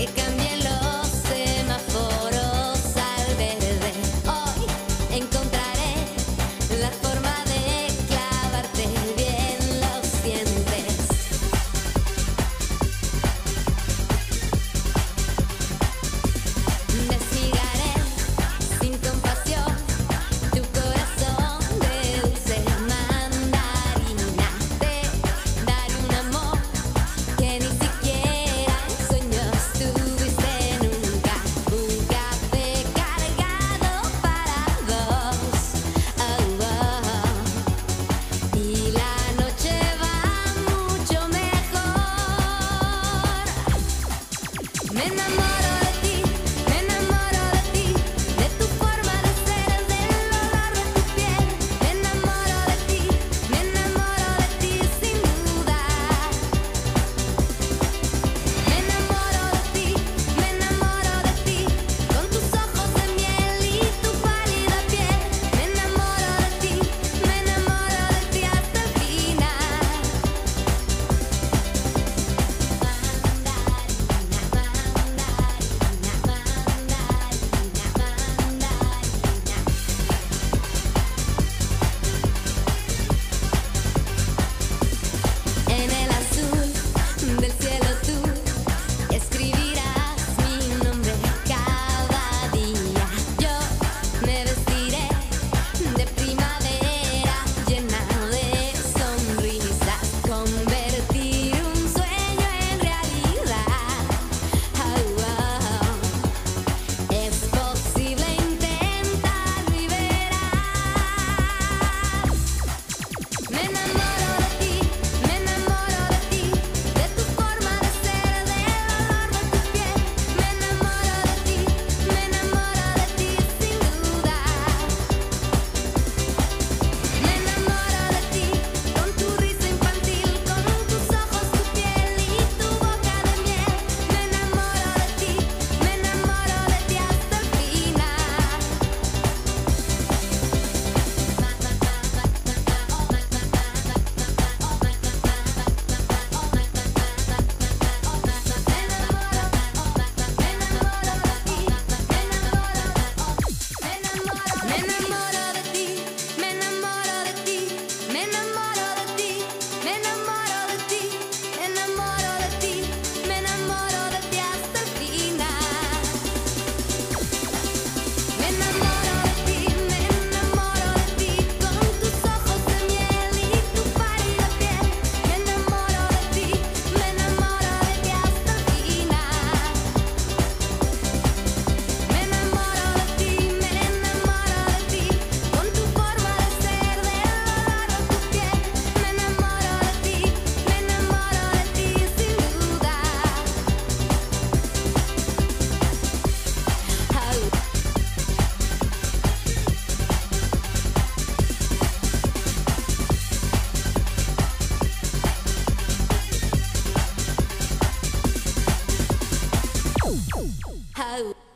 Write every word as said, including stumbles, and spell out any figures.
cambien los semáforos al verde. Hoy encontraré la forma de clavarte bien los dientes. Desligaré sin compasión tu corazón de dulce mandarina. Te daré un amor que ni siquiera en sueños tuviste nunca. Un café cargado para dos. Oh, oh. Y la noche va mucho mejor. Me enamoro de ti, me enamoro de ti, de tu forma de ser, del olor de tu piel. Me enamoro de ti, me enamoro de ti sin duda. Me enamoro de ti, me enamoro de ti, con tus ojos de miel y tu pálida piel. Me enamoro de ti, me enamoro de ti hasta el final. En el azul del cielo tú escribirás mi nombre cada día. Yo me vestiré de primavera llena de sonrisas, convertir un sueño en realidad. Oh, oh. Es posible intentarlo y verás. Me enamoro de ti, me enamoro de ti, de tu forma de ser, del olor de tu piel. Me enamoro de ti, me enamoro de ti sin duda. Me enamoro de ti, con tu risa infantil, con tus ojos, tu piel y tu boca de miel. Me enamoro de ti, me enamoro de ti hasta el final. Me enamoro de ti, me enamoro de ti, me enamoro de ti, me enamoro de ti, me enamoro de ti, me enamoro de ti hasta el final. Me enamoro de ti, me enamoro de ti, con tus ojos de miel y tu pálida piel. Me enamoro de ti, me enamoro de ti hasta el final. Me enamoro de ti, me enamoro de ti, con tu forma de ser, del olor de tu piel. Me enamoro de ti, me enamoro de ti sin duda. Oh. Oh.